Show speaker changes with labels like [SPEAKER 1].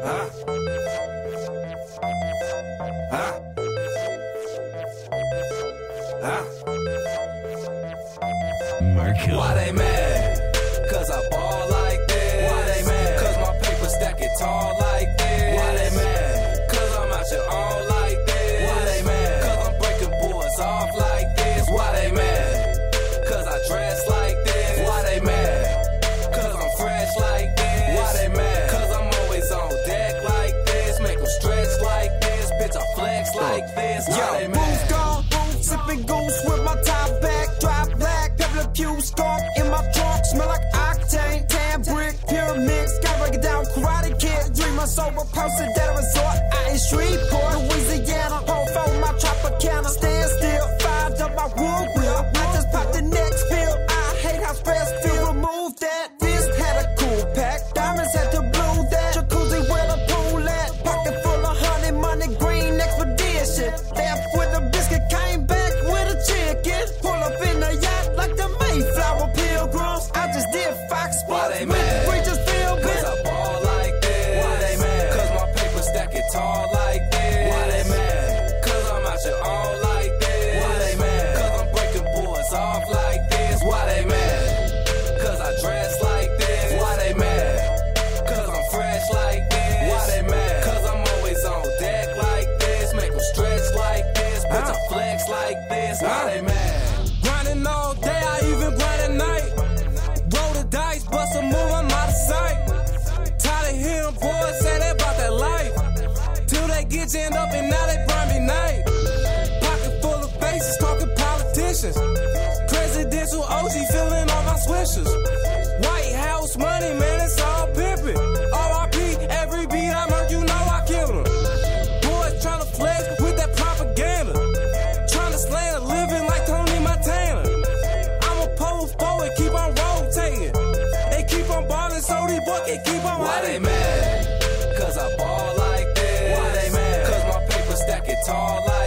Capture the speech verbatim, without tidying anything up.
[SPEAKER 1] Huh? Huh? Huh?
[SPEAKER 2] Marco.
[SPEAKER 1] Why they mad? Cause I ball like this. Why they mad? Cause my paper stack it tall like this. Why they mad? Cause I'm out your own like this. Why they mad? Cause I'm breaking boards off like this. Why they mad? Cause I dress like this. Why they mad? Cause I'm fresh like this. Why they mad? Cause I'm always on deck like this. Make them stretch like this. Bitch, I flex like this. Why
[SPEAKER 3] Yo,
[SPEAKER 1] they
[SPEAKER 3] booth
[SPEAKER 1] mad?
[SPEAKER 3] gone, booth sipping goose with my top back, drop black, pepper pew skunk in my trunk, smell like octane, tan brick, pure mix, gotta break it down, Karate Kid, dream my sober, posted at a resort, out in Shreveport, Louisiana, hold for my Tropicana, stand still, fired up my wood wheel, I just popped the next pill, I hate how stress feel, remove that, this had a cool pack, diamonds had to blue that, jacuzzi where the pool at, pocket full of honey, money, green expedition, left with a biscuit, came back with a chicken, pull up in a yacht like the Mayflower Pilgrims, I just did Fox
[SPEAKER 1] Why
[SPEAKER 3] Sports
[SPEAKER 1] they
[SPEAKER 3] with
[SPEAKER 1] mad?
[SPEAKER 3] the preachers feel
[SPEAKER 1] Cause
[SPEAKER 3] good.
[SPEAKER 1] I ball like this. Why they mad? Cause my paper stack it tall like this. Why they mad? Cause I'm out your own like this. Why they mad? Cause I'm breaking boards off like this. Why they mad? Cause I dress like this. Why they mad? Cause I'm fresh like this. Why they mad? Cause I'm always on deck like this. Make them stretch like this. Bitch, I flex like this. Why they mad?
[SPEAKER 4] Grinding all day, I even grind at night. Roll the dice, bust a move, I'm out of sight. Tired of hearing boys say they about that life. Till they get jammed up and now they burn me night. Pocket full of faces, talking politicians. Presidential O G filling all my swishers. White House money, man, it's all pimpin'. R I P, every beat I murdered, you know I killed him. Boys tryna flex with that propaganda. Tryna slant a living like Tony Montana. I'm a pole forward, keep on rotating. They keep on ballin', so these boys can keep on
[SPEAKER 1] Why they
[SPEAKER 4] hating.
[SPEAKER 1] mad? Cause I ball like this. Why they mad? Cause my paper stack it tall like